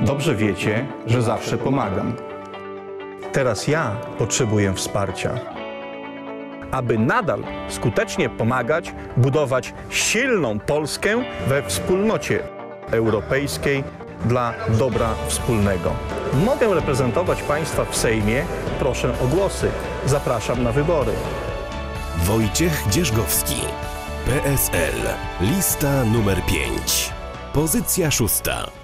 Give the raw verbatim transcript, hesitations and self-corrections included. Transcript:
Dobrze wiecie, że zawsze pomagam. Teraz ja potrzebuję wsparcia, aby nadal skutecznie pomagać budować silną Polskę we wspólnocie europejskiej dla dobra wspólnego. Mogę reprezentować Państwa w Sejmie. Proszę o głosy. Zapraszam na wybory. Wojciech Dzierżgowski, P S L, lista numer pięć, pozycja szósta.